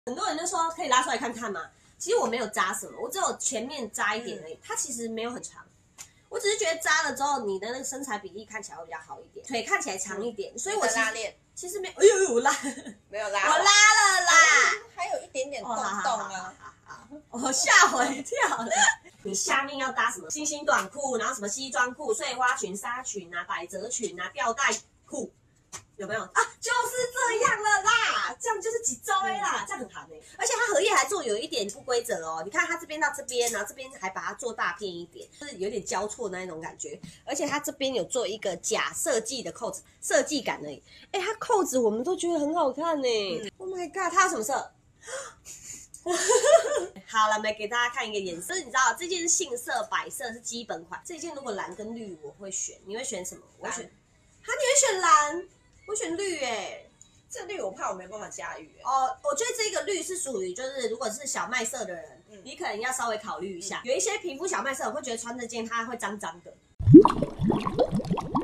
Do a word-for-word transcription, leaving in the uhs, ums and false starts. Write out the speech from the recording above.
很多人就说可以拉出来看看嘛，其实我没有扎什么，我只有前面扎一点而已，它其实没有很长。我只是觉得扎了之后，你的那个身材比例看起来会比较好一点，腿看起来长一点，所以我拉链其实没有，哎呦，我拉没有拉， 我拉了啦， 还有一点点洞洞啊， 我吓我一跳了。你下面要搭什么星星短裤，然后什么西装裤、碎花裙、纱裙啊、百褶裙啊、吊带裤，有没有啊？就是这样了啦，这样就是几周哎啦，这样很韩哎。而且它荷叶还做有一点不规则哦，你看它这边到这边，然后这边还把它做大片一点，就是有点交错那一种感觉。而且它这边有做一个假设计的扣子，设计感而已。哎，它扣子我们都觉得很好看呢。嗯、Oh my god， 它有什么色？好了，来给大家看一个颜色。你知道这件杏色、白色是基本款，这件如果蓝跟绿我会选，你会选什么？我选，啊，你会选蓝，我选绿哎、欸。 这绿我怕我没办法驾驭、欸。 哦，我觉得这个绿是属于就是如果是小麦色的人，嗯、你可能要稍微考虑一下。嗯、有一些皮肤小麦色，我会觉得穿这件它会脏脏的。